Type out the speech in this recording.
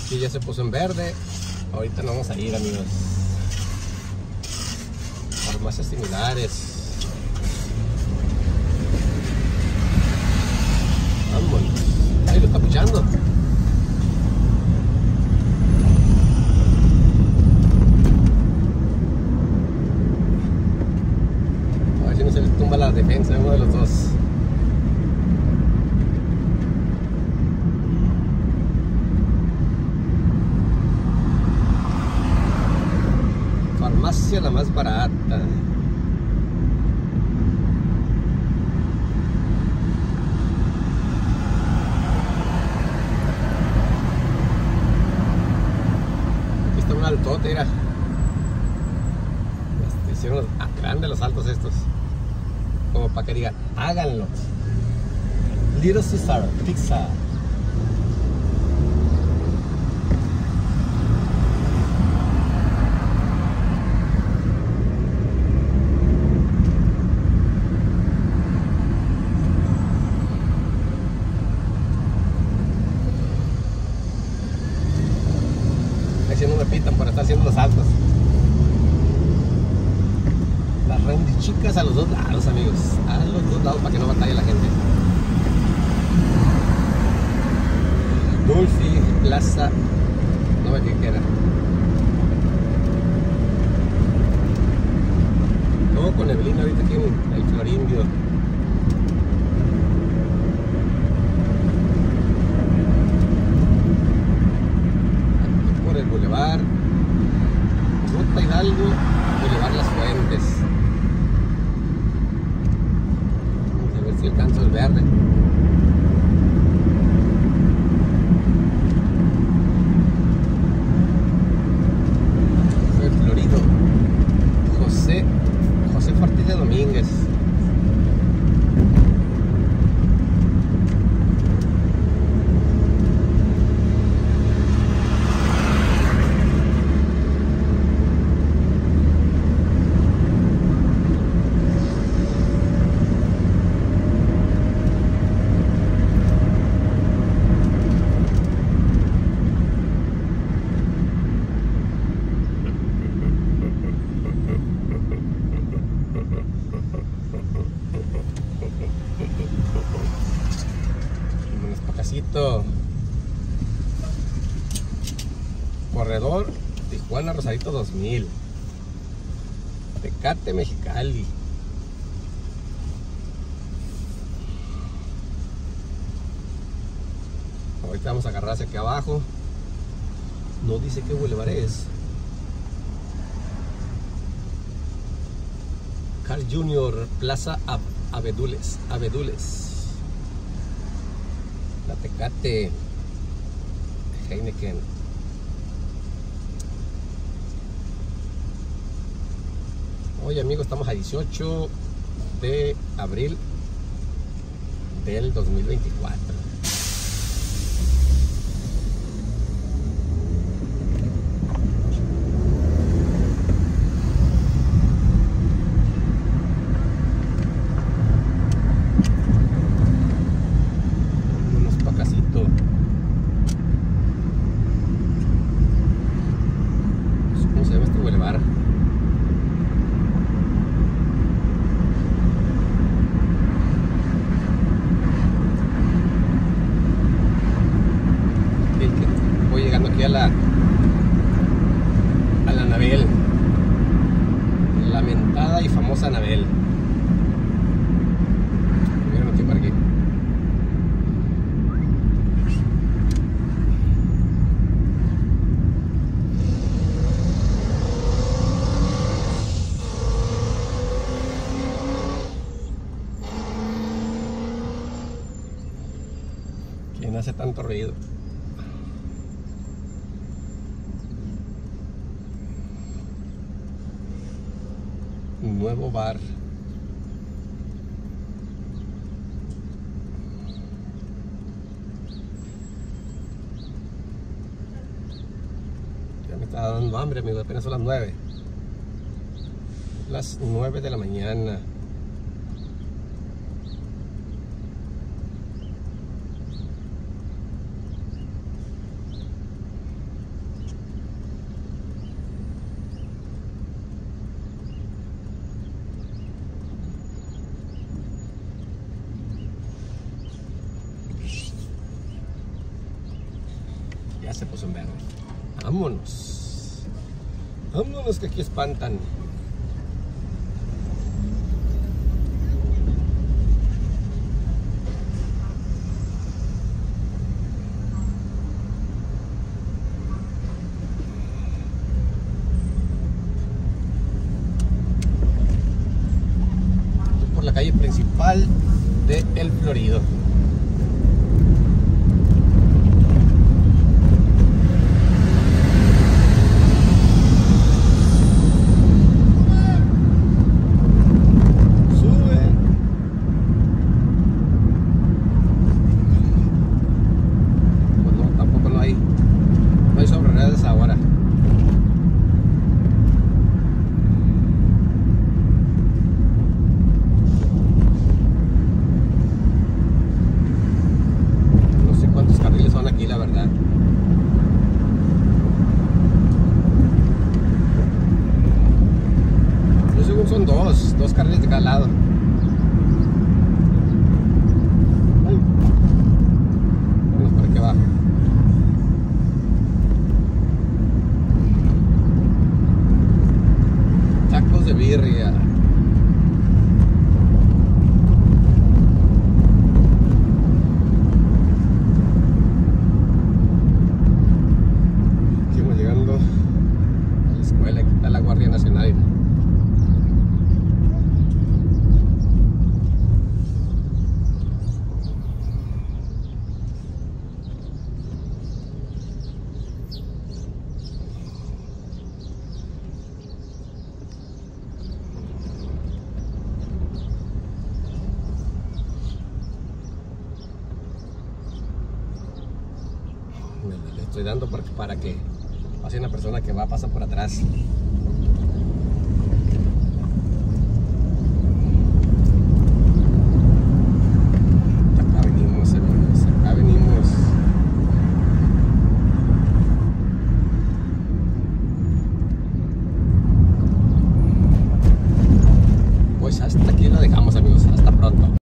Aquí ya se puso en verde. Ahorita no vamos a ir, amigos. Farmacias similares. Vámonos. Ahí lo está pichando. A ver si no se le tumba la defensa a uno de los dos. Farmacia la más barata. Aquí está un altote, mira. Hicieron grandes los altos estos. Como para que digan, háganlo. Little Caesar Pizza. Si no me pitan por estar haciendo los saltos. Las rendis chicas a los dos lados, amigos. A los dos lados para que no batalle la gente. Dolphy Plaza. No me fijé qué era. Todo con neblina ahorita aquí en el Florindio. El Boulevard Ruta Hidalgo, Boulevard Las Fuentes. Vamos a ver si alcanzo el verde. El Florido. José Ortiz de Domínguez. Corredor Tijuana Rosarito 2000. Tecate Mexicali. Ahorita vamos a agarrar hacia aquí abajo. No dice qué bulevar es. Carl Jr. Plaza Abedules. La Tecate. Heineken. Oye, amigos, estamos a 18 de abril del 2024. A la Anabel, lamentada y famosa Anabel. Voy a meter por aquí. ¿Quién hace tanto ruido? Nuevo bar. Ya me está dando hambre, amigo. Apenas son las 9. Las 9 de la mañana. Ya se puso en verde. Vámonos. Vámonos que aquí espantan. Por la calle principal de El Florido. Son dos carriles de cada lado. Vamos por aquí abajo. Tacos de birria. Seguimos llegando a la escuela. Aquí está la Guardia Nacional. Le estoy dando para que pase una persona que va a pasar por atrás.